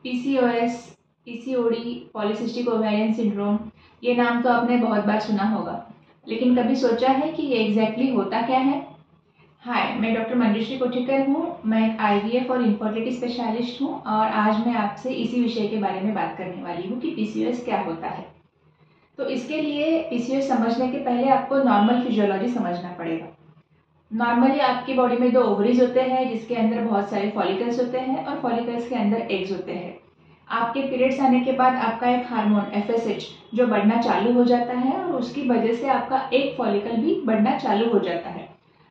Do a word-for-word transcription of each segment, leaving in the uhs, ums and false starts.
PCOS, PCOD, polycystic ovarian syndrome, ये नाम तो आपने बहुत बार सुना होगा, लेकिन कभी सोचा है कि ये एग्जैक्टली होता क्या है? हाय, मैं डॉक्टर मंजुश्री कोठीकर हूँ। मैं एक आईवीएफ और इनफर्टिलिटी स्पेशलिस्ट हूँ और आज मैं आपसे इसी विषय के बारे में बात करने वाली हूँ कि पीसीओएस क्या होता है। तो इसके लिए पीसीओएस समझने के पहले आपको नॉर्मल फिजियोलॉजी समझना पड़ेगा। नॉर्मली आपकी बॉडी में दो ओवरीज होते हैं जिसके अंदर बहुत सारे फॉलिकल्स होते हैं और फॉलिकल्स के अंदर एग्स होते हैं। आपके पीरियड्स आने के बाद आपका एक हार्मोन एफएसएच जो बढ़ना चालू हो जाता है और उसकी वजह से आपका एक फॉलिकल भी बढ़ना चालू हो जाता है।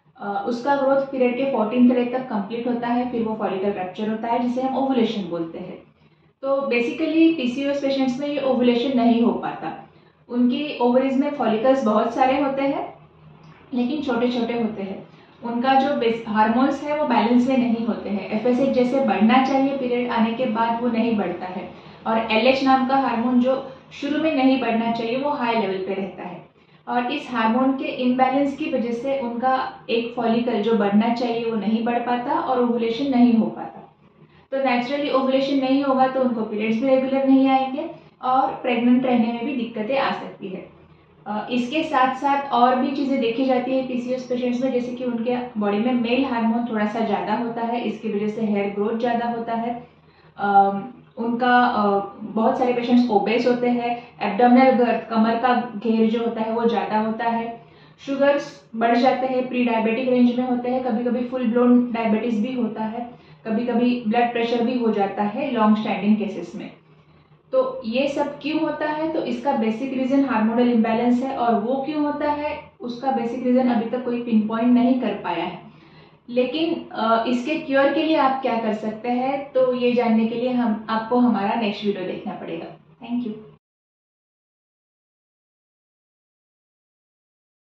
उसका ग्रोथ पीरियड के फोर्टीन्थ डे तक कंप्लीट होता है, फिर वो फॉलिकल रप्चर होता है जिसे हम ओवुलेशन बोलते हैं। तो बेसिकली पीसीओएस पेशेंट्स में ये ओवुलेशन नहीं हो पाता। उनकी ओवरीज में फॉलिकल्स बहुत सारे होते हैं लेकिन छोटे छोटे होते हैं। उनका जो हार्मोन्स है वो बैलेंस में नहीं होते हैं। एफएसएच जैसे बढ़ना चाहिए पीरियड आने के बाद वो नहीं बढ़ता है और एलएच नाम का हार्मोन जो शुरू में नहीं बढ़ना चाहिए वो हाई लेवल पे रहता है और इस हार्मोन के इम्बैलेंस की वजह से उनका एक फॉलिकल जो बढ़ना चाहिए वो नहीं बढ़ पाता और ओवुलेशन नहीं हो पाता। तो नेचुरली ओवुलेशन नहीं होगा तो उनको पीरियड्स भी रेगुलर नहीं आएंगे और प्रेग्नेंट रहने में भी दिक्कतें आ सकती है। इसके साथ साथ और भी चीज़ें देखी जाती है पीसीओएस पेशेंट्स में, जैसे कि उनके बॉडी में मेल हार्मोन थोड़ा सा ज़्यादा होता है, इसकी वजह से हेयर ग्रोथ ज़्यादा होता है। आ, उनका आ, बहुत सारे पेशेंट्स ओबेस होते हैं, एब्डोमिनल गर्थ कमर का घेर जो होता है वो ज़्यादा होता है। शुगर्स बढ़ जाते हैं, प्री डायबिटिक रेंज में होते हैं, कभी कभी फुल ब्लोन डायबिटीज़ भी होता है, कभी कभी ब्लड प्रेशर भी हो जाता है लॉन्ग स्टैंडिंग केसेस में। तो ये सब क्यों होता है? तो इसका बेसिक रीजन हार्मोनल इम्बैलेंस है और वो क्यों होता है उसका बेसिक रीजन अभी तक कोई पिन पॉइंट नहीं कर पाया है। लेकिन इसके क्योर के लिए आप क्या कर सकते हैं, तो ये जानने के लिए हम आपको हमारा नेक्स्ट वीडियो देखना पड़ेगा। Thank you.